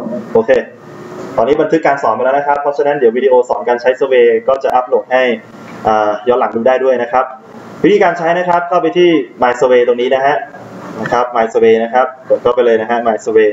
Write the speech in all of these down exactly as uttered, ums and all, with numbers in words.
โอเคตอนนี้บันทึกการสอนไปแล้วนะครับเพราะฉะนั้นเดี๋ยววิดีโอสอนการใช้ Survey ก็จะอัปโหลดให้ย้อนหลังดูได้ด้วยนะครับวิธีการใช้นะครับเข้าไปที่ My Survey ตรงนี้นะฮะนะครับ My Survey นะครับกดเข้าไปเลยนะฮะ My Survey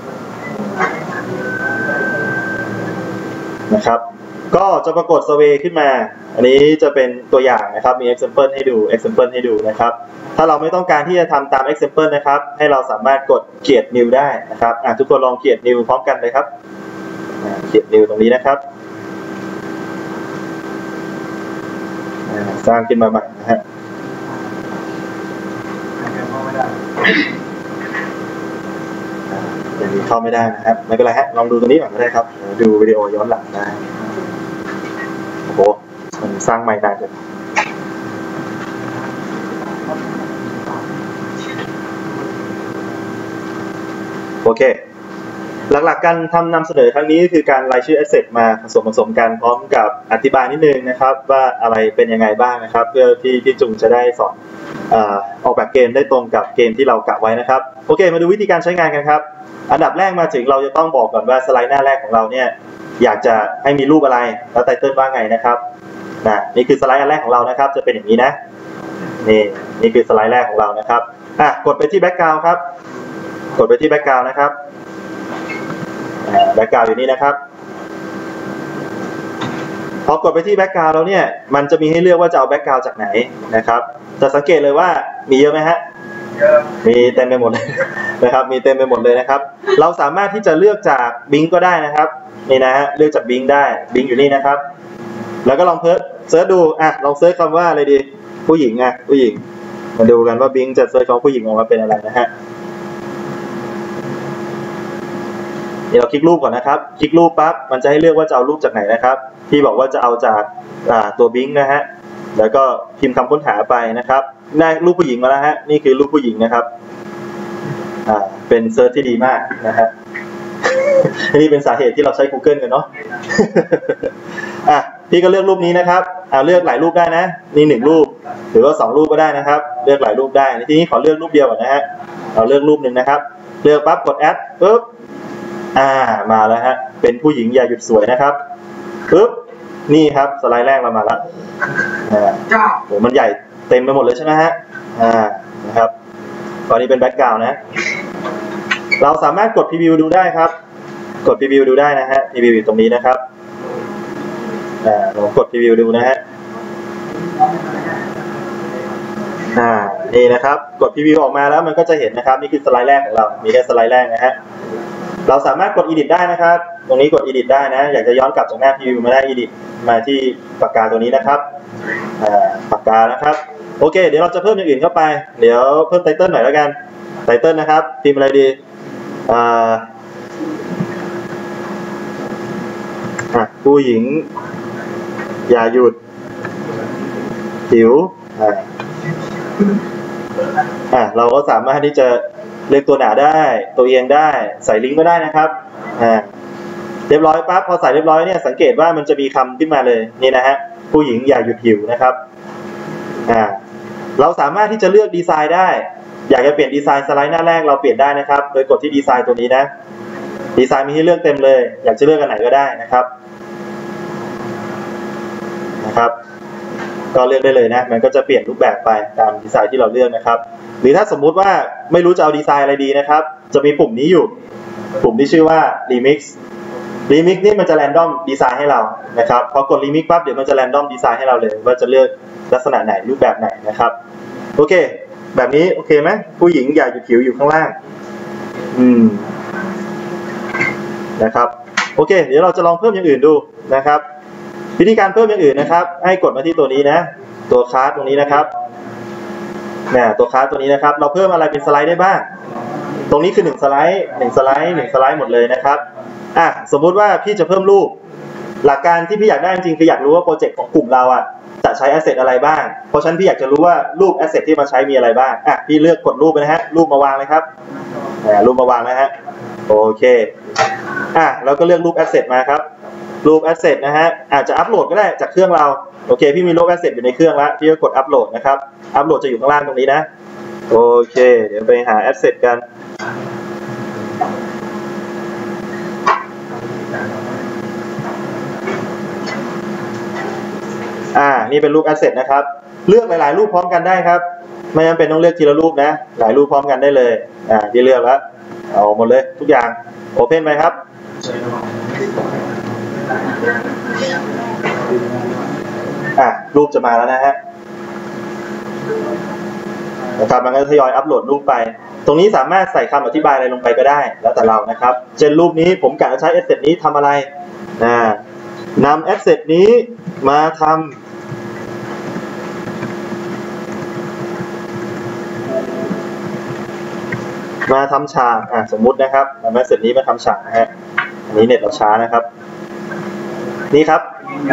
นะครับก็จะปรากฏ Survey ขึ้นมาอันนี้จะเป็นตัวอย่างนะครับมี example ให้ดู example ให้ดูนะครับถ้าเราไม่ต้องการที่จะทำตาม example นะครับให้เราสามารถกด create new ได้นะครับทุกคนลอง create new พร้อมกันเลยครับ create new ตรงนี้นะครับสร้างขึ้นมาใหม่นะฮะอย่างนี้เข้าไม่ได้นะครับไม่เป็นไรฮะลองดูตรงนี้ก่อนก็ได้ครับดูวิดีโอย้อนหลังได้โอ้โหมันสร้างใหม่นานจังโอเคหลักๆการทำนำเสนอครั้งนี้คือการรายชื่อ asset มาผสมผสมกันพร้อมกับอธิบายนิดนึงนะครับว่าอะไรเป็นยังไงบ้างนะครับเพื่อที่ที่จุงจะได้สอนออกแบบเกมได้ตรงกับเกมที่เรากะไว้นะครับโอเคมาดูวิธีการใช้งานกันครับอันดับแรกมาถึงเราจะต้องบอกก่อนว่าสไลด์หน้าแรกของเราเนี่ยอยากจะให้มีรูปอะไรแล้วไตเติ้ลว่าไงนะครับนะนี่คือสไลด์อันแรกของเรานะครับจะเป็นอย่างนี้นะนี่นี่คือสไลด์แรกของเรานะครับอ่ะกดไปที่แบ็กกราวด์ครับกดไปที่แบ็กกราวด์นะครับแบ็กกราวด์อยู่นี่นะครับพอกดไปที่แบ็กกราวด์แล้วเนี่ยมันจะมีให้เลือกว่าจะเอาแบ็กกราวด์จากไหนนะครับจะสังเกตเลยว่ามีเยอะไหมฮะมีเต็มไปหมดเลยนะครับมีเต็มไปหมดเลยนะครับเราสามารถที่จะเลือกจากบิงก็ได้นะครับนี่นะฮะเลือกจากบิงได้บิงอยู่นี่นะครับแล้วก็ลองเพิร์ชเซิร์ชดูอ่ะลองเซิร์ชคำว่าอะไรดีผู้หญิงอ่ะผู้หญิงมาดูกันว่าบิงจะเซิร์ชของผู้หญิงออกมาเป็นอะไรนะฮะเดี๋ยวเราคลิกรูปก่อนนะครับคลิกรูปปั๊บมันจะให้เลือกว่าจะเอารูปจากไหนนะครับที่บอกว่าจะเอาจากตัวบิงนะฮะแล้วก็พิมพ์คำค้นหาไปนะครับได้รูปผู้หญิงมาแล้วฮะนี่คือรูปผู้หญิงนะครับอ่าเป็นเซิร์ชที่ดีมากนะฮะนี่เป็นสาเหตุที่เราใช้ Google กันเนาะอ่ะพี่ก็เลือกรูปนี้นะครับเอาเลือกหลายรูปได้นะนี่หนึ่งรูปหรือว่าสองรูปก็ได้นะครับเลือกหลายรูปได้ทีนี้ขอเลือกรูปเดียวก่อนนะฮะเราเลือกรูปหนึ่งนะครับเลือกปั๊บกดแอดปึ๊บอ่ามาแล้วฮะเป็นผู้หญิงอย่าหยุดสวยนะครับปึ๊บนี่ครับสไลด์แรกเรามาแล้วอ่าโหมันใหญ่เต็มไปหมดเลยใช่ไหมฮะอ่านะครับตอนนี้เป็นแบ็กกราวด์นะเราสามารถกดพรีวิวดูได้ครับกดพรีวิวดูได้นะฮะพรีวิวอยู่ตรงนี้นะครับอ่าลองกดพรีวิวดูนะฮะอ่านี่นะครับกดพรีวิวออกมาแล้วมันก็จะเห็นนะครับนี่คือสไลด์แรกของเรามีแค่สไลด์แรกนะฮะเราสามารถกด edit ได้นะครับตรงนี้กด edit ได้นะอยากจะย้อนกลับจากหน้าพรีวิวมาได้ edit มาที่ปากกาตัวนี้นะครับอ่าปากกานะครับโอเคเดี๋ยวเราจะเพิ่มอย่างอื่นเข้าไปเดี๋ยวเพิ่มไตเติ้ลหน่อยแล้วกันไตเติ้ลนะครับพิมพ์อะไรดีอ่าผู้หญิงอย่าหยุดหิวอ่าอ่าเราก็สามารถที่จะเลือกตัวหนาได้ตัวเอียงได้ใส่ลิงก์ก็ได้นะครับอ่าเรียบร้อยปั๊บพอใส่เรียบร้อยเนี่ยสังเกตว่ามันจะมีคำขึ้นมาเลยนี่นะฮะผู้หญิงอย่าหยุดหิวนะครับอ่าเราสามารถที่จะเลือกดีไซน์ได้อยากจะเปลี่ยนดีไซน์สไลด์หน้าแรกเราเปลี่ยนได้นะครับโดยกดที่ดีไซน์ตัวนี้นะดีไซน์มีให้เลือกเต็มเลยอยากจะเลือกอันไหนก็ได้นะครับนะครับก็เลือกได้เลยนะมันก็จะเปลี่ยนรูปแบบไปตามดีไซน์ที่เราเลือกนะครับหรือถ้าสมมุติว่าไม่รู้จะเอาดีไซน์อะไรดีนะครับจะมีปุ่มนี้อยู่ปุ่มที่ชื่อว่า remix remix นี่มันจะ random ดีไซน์ให้เรานะครับพอกด remix ปั๊บเดี๋ยวมันจะ random ดีไซน์ให้เราเลยว่าจะเลือกลักษณะไหนรูปแบบไหนนะครับโอเคแบบนี้โอเคไหมผู้หญิงอย่าหยุดหิวอยู่ข้างล่างอืมนะครับโอเคเดี๋ยวเราจะลองเพิ่มอย่างอื่นดูนะครับวิธีการเพิ่มอย่างอื่นนะครับให้กดมาที่ตัวนี้นะตัวคลาสตรงนี้นะครับเนี่ยตัวคลาสตัวนี้นะครับเราเพิ่มอะไรเป็นสไลด์ได้บ้างตรงนี้คือหนึ่งสไลด์หนึ่งสไลด์หนึ่งสไลด์หมดเลยนะครับอ่ะสมมุติว่าพี่จะเพิ่มรูปหลักการที่พี่อยากได้จริงๆคืออยากรู้ว่าโปรเจกต์ของกลุ่มเราอ่ะจะใช้แอสเซทอะไรบ้างเพราะฉะนั้นพี่อยากจะรู้ว่ารูปแอสเซทที่มาใช้มีอะไรบ้างอ่ะพี่เลือกกดรูปไปนะฮะรูปมาวางเลยครับอ่ารูปมาวางนะฮะโอเคอ่ะเราก็เลือกรูปแอสเซทมาครับรูปแอสเซทนะฮะอาจจะอัปโหลดก็ได้จากเครื่องเราโอเคพี่มีรูปแอสเซทอยู่ในเครื่องแล้วพี่ก็กดอัปโหลดนะครับอัปโหลดจะอยู่ข้างล่างตรงนี้นะโอเคเดี๋ยวไปหาแอสเซทกันนี่เป็นรูป asset นะครับเลือกหลายๆรูปพร้อมกันได้ครับไม่จำเป็นต้องเลือกทีละรูปนะหลายรูปพร้อมกันได้เลยอ่าที่เลือกแล้วเอาหมดเลยทุกอย่างโอเพนไปครับอ่ะรูปจะมาแล้วนะฮะนะครับมันก็ทยอยอัปโหลดรูปไปตรงนี้สามารถใส่คำอธิบายอะไรลงไปก็ได้แล้วแต่เรานะครับเช่นรูปนี้ผมกะจะใช้ asset นี้ทำอะไรนะนำ asset นี้มาทำมาทำฉากอ่ะสมมุตินะครับนำ asset นี้มาทำฉากนะฮะอันนี้เน็ตเราช้านะครับนี่ครับ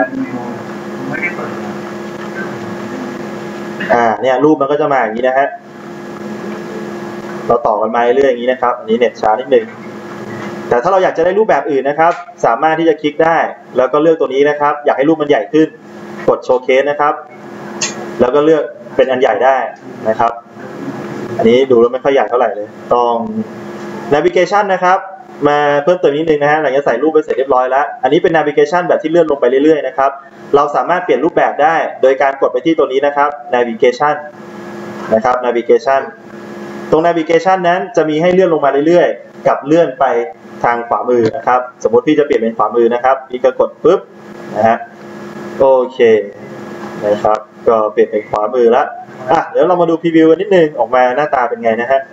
อ่าเนี่ยรูปมันก็จะมาอย่างนี้นะฮะเราต่อกันมาเรื่อยๆอย่างนี้นะครับอันนี้เน็ตช้านิดนึงแต่ถ้าเราอยากจะได้รูปแบบอื่นนะครับสามารถที่จะคลิกได้แล้วก็เลือกตัวนี้นะครับอยากให้รูปมันใหญ่ขึ้นกดโชว์เคสนะครับแล้วก็เลือกเป็นอันใหญ่ได้นะครับอันนี้ดูแล้วไม่ค่อยใหญ่เท่าไหร่เลยต้อง navigation นะครับมาเพิ่มเติมนิดนึงนะฮะหลังจากใส่รูปไปเสร็จเรียบร้อยแล้วอันนี้เป็น navigation แบบที่เลื่อนลงไปเรื่อยๆนะครับเราสามารถเปลี่ยนรูปแบบได้โดยการกดไปที่ตัวนี้นะครับ navigation นะครับ navigation ตรง navigation นั้นจะมีให้เลื่อนลงมาเรื่อยๆกับเลื่อนไปทางขวามือนะครับสมมติพี่จะเปลี่ยนเป็นขวามือนะครับพี่ก็กดปุ๊บนะฮะโอเคนะครับก็เปลี่ยนเป็นขวามือแล้วอ่ะเดี๋ยวเรามาดูพรีวิวกันนิดนึงออกมาหน้าตาเป็นไงนะฮะ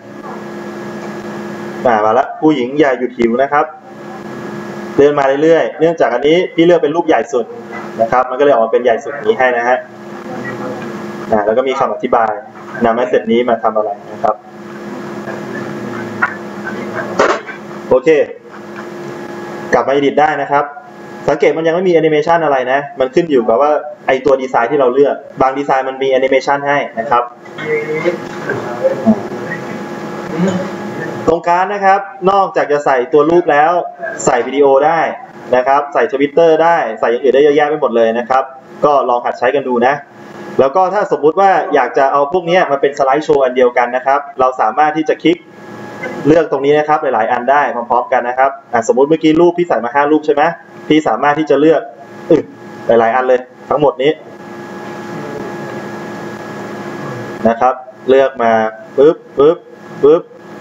มาแล้วผู้หญิงอย่าหยุดหิวนะครับเลื่อนมาเรื่อยๆเนื่องจากอันนี้พี่เลือกเป็นรูปใหญ่สุดนะครับมันก็เลยออกมาเป็นใหญ่สุดนี้ให้นะฮะอ่าแล้วก็มีคำอธิบายนำแอสเซทนี้มาทำอะไรนะครับโอเคกลับมา edit ได้นะครับสังเกตมันยังไม่มีแอนิเมชันอะไรนะมันขึ้นอยู่กับว่าไอตัวดีไซน์ที่เราเลือกบางดีไซน์มันมีแอนิเมชันให้นะครับตรงกลางนะครับนอกจากจะใส่ตัวรูปแล้วใส่วิดีโอได้นะครับใส่ทวิตเตอร์ได้ใส่อย่างอื่นได้เยอะแยะไปหมดเลยนะครับก็ลองหัดใช้กันดูนะแล้วก็ถ้าสมมุติว่าอยากจะเอาพวกนี้มาเป็นสไลด์โชว์อันเดียวกันนะครับเราสามารถที่จะคลิกเลือกตรงนี้นะครับหลายๆอันได้พร้อมๆกันนะครับสมมุติเมื่อกี้รูปพี่ใส่มาห้ารูปใช่ไหมพี่สามารถที่จะเลือกหลายๆอันเลยทั้งหมดนี้นะครับเลือกมาปึ๊บปึ๊บปึ๊บ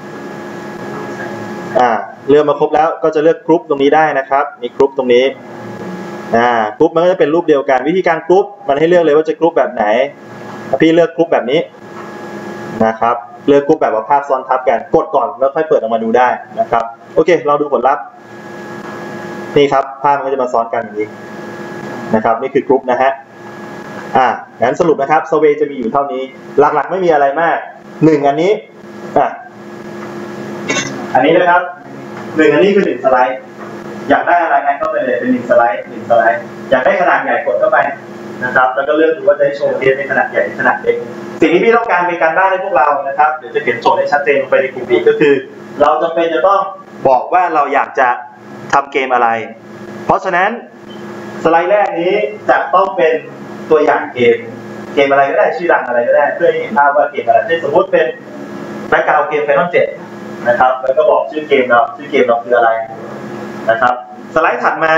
อ่าเลือกมาครบแล้วก็จะเลือกกรุ๊ปตรงนี้ได้นะครับมีกรุ๊ปตรงนี้อ่ากรุ๊ปมันก็จะเป็นรูปเดียวกันวิธีการกรุ๊ปมันให้เลือกเลยว่าจะกรุ๊ปแบบไหนพี่เลือกกรุ๊ปแบบนี้นะครับเลือกกรุ๊ปแบบว่าภาพซ้อนทับกันกดก่อนแล้วค่อยเปิดออกมาดูได้นะครับโอเคเราดูผลลัพธ์นี่ครับภาพมันก็จะมาซ้อนกันอย่างนี้นะครับนี่คือกรุ๊ปนะฮะอ่างั้นสรุปนะครับ survey จะมีอยู่เท่านี้หลักๆไม่มีอะไรมากหนึ่งอันนี้อ่ะอันนี้นะครับหนึ่งอันนี้คือหนึ่งสไลด์อยากได้อะไรงั้นก็ไปเลยเป็นหนึ่งสไลด์หนึ่งสไลด์อยากได้ขนาดใหญ่กดเข้าไปนะครับแล้วก็เลือกดูว่าจะให้โชว์เคสในขนาดใหญ่ขนาดเล็กสิ่งที่พี่ต้องการเป็นการบ้านให้พวกเรานะครับเดี๋ยวจะเขียนโจทย์ให้ชัดเจนลงไปในกลุ่มอีกก็คือเราจำเป็นจะต้องบอกว่าเราอยากจะทำเกมอะไรเพราะฉะนั้นสไลด์แรกนี้จะต้องเป็นตัวอย่างเกมเกมอะไรก็ได้ชื่อดังอะไรก็ได้เพื่อให้เห็นภาพว่าเกมอะไรเช่นสมมติเป็นแบ็คกราวด์เกม Final เจ็ดนะครับแล้วก็บอกชื่อเกมเราชื่อเกมเราคืออะไรนะครับสไลด์ถัดมา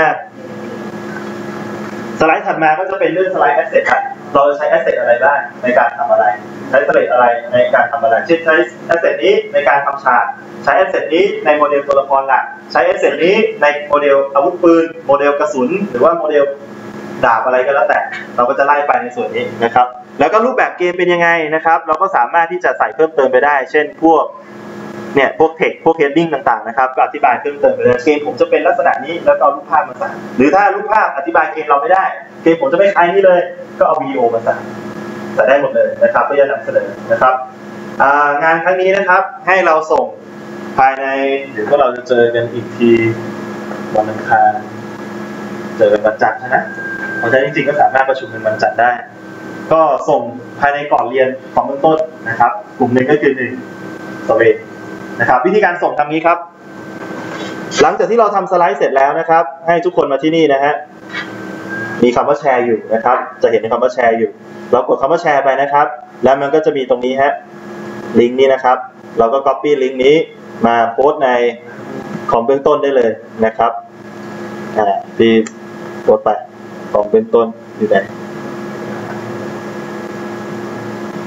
สไลด์ถัดมาก็จะเป็นเรื่องสไลด์แอสเซทครับเราจะใช้แอสเซทอะไรบ้างในการทำอะไรใช้สไลด์อะไรในการทำอะไรเช่นใช้แอสเซทนี้ในการทำฉากใช้แอสเซทนี้ในโมเดลตัวละครหลักใช้แอสเซทนี้ในโมเดลอาวุธปืนโมเดลกระสุนหรือว่าโมเดลดาบอะไรก็แล้วแต่เราก็จะไล่ไปในส่วนนี้นะครับแล้วก็รูปแบบเกมเป็นยังไงนะครับเราก็สามารถที่จะใส่เพิ่มเติมไปได้เช่นพวกเนี่ยพวกเทคพวกเฮดดิ้งต่างๆนะครับก็อธิบายเพิ่มเติมไปเลยเกมผมจะเป็นลักษณะนี้แล้วก็เอารูปภาพมาใส่หรือถ้ารูปภาพอธิบายเกมเราไม่ได้เกมผมจะไม่คล้ายนี้เลยก็เอาวิดีโอมาใส่ใส่ได้หมดเลยนะครับเพื่อจะนำเสนอนะครับงานครั้งนี้นะครับให้เราส่งภายในเดี๋ยวก็เราจะเจอกันอีกทีวันอังคารเจอกันวันจันทร์นะเพราะฉะนั้นจริงๆก็สามารถประชุมกันวันจันทร์ได้ก็ส่งภายในก่อนเรียนของเบื้องต้นนะครับกลุ่มหนึ่งก็คือหนึ่งสเวทนะครับวิธีการส่งทำนี้ครับหลังจากที่เราทำสไลด์เสร็จแล้วนะครับให้ทุกคนมาที่นี่นะฮะมีคำว่าแชร์อยู่นะครับจะเห็นในคำว่าแชร์อยู่เรากดคำว่าแชร์ไปนะครับแล้วมันก็จะมีตรงนี้ฮะลิงก์นี้นะครับเราก็ copy ลิงก์นี้มาโพสต์ในของเบื้องต้นได้เลยนะครับอ่าที่โพสต์ไปของเบื้องต้นอยู่ไหน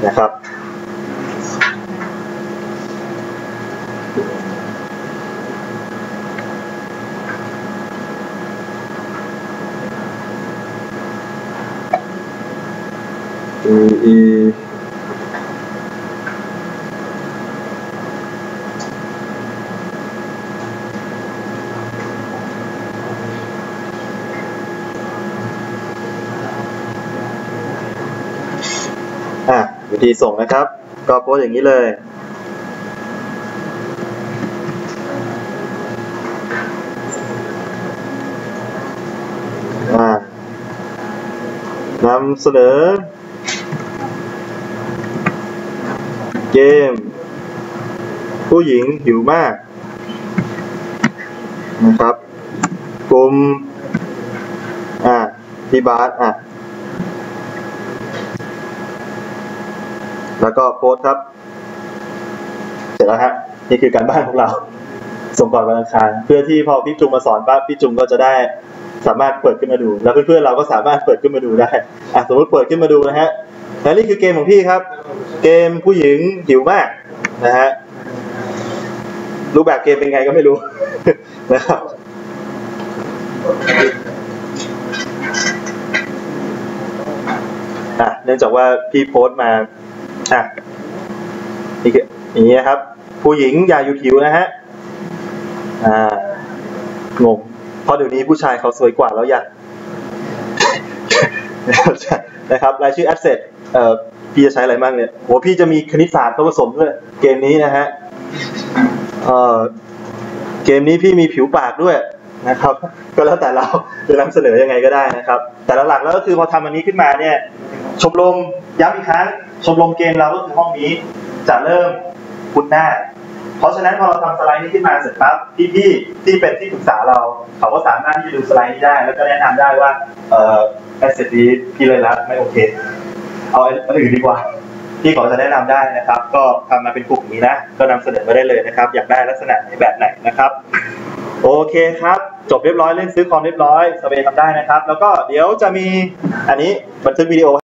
นะครับอีอีอ่ะวิธีส่งนะครับก็โพสอย่างนี้เลยอ่านำเสนอเกมผู้หญิงหิวมากนะครับกลุ่มอ่าพี่บาสอ่ะแล้วก็โพสครับเสร็จแล้วฮะนี่คือการบ้านของเราส่งก่อนวันอังคารเพื่อที่พอพี่จุงมาสอนปั๊บพี่จุงก็จะได้สามารถเปิดขึ้นมาดูแล้วเพื่อนๆเราก็สามารถเปิดขึ้นมาดูได้อ่ะสมมติเปิดขึ้นมาดูนะฮะและนี่คือเกมของพี่ครับเกมผู้หญิงหิวมากนะฮะรูปแบบเกมเป็นไงก็ไม่รู้ นะครับอ่ะเนื่องจากว่าพี่โพสต์มาอ่ะนี่คืออย่างนี้นะครับผู้หญิงอย่าหยุดหิวนะฮะอ่างงเพราะเดี๋ยวนี้ผู้ชายเขาสวยกว่าแล้วอยากนะครับรายชื่อ asset เอ่อพี่จะใช้อะไรบ้างเนี่ยโหพี่จะมีคณิตศาสตร์ผสมด้วยเกมนี้นะฮะเอ่อเกมนี้พี่มีผิวปากด้วยนะครับก็แล้วแต่เราจะนำเสนอยังไงก็ได้นะครับแต่หลักๆแล้วก็คือพอทำอันนี้ขึ้นมาเนี่ยชมรมย้ำอีกครั้งชมรมเกมเราก็คือห้องนี้จะเริ่มพุธหน้าเพราะฉะนั้นพอเราทำสไลด์นี้ขึ้นมาเสร็จปั๊บพี่ๆที่เป็นที่ปรึกษาเราเขาก็สามารถที่จะดูสไลด์นี้ได้แล้วก็แนะนำได้ว่าเอ่อแอสเซทนี้พี่เลยละไม่โอเคเอาอันอื่นดีกว่าพี่เขาจะแนะนำได้นะครับก็ทำมาเป็นกลุ่มนี้นะก็นำเสนอมาได้เลยนะครับอยากได้ลักษณะไหนแบบไหนนะครับโอเคครับจบเรียบร้อยเรื่องซื้อคอมเรียบร้อยสเปรย์ทำได้นะครับแล้วก็เดี๋ยวจะมีอันนี้บันทึกวิดีโอ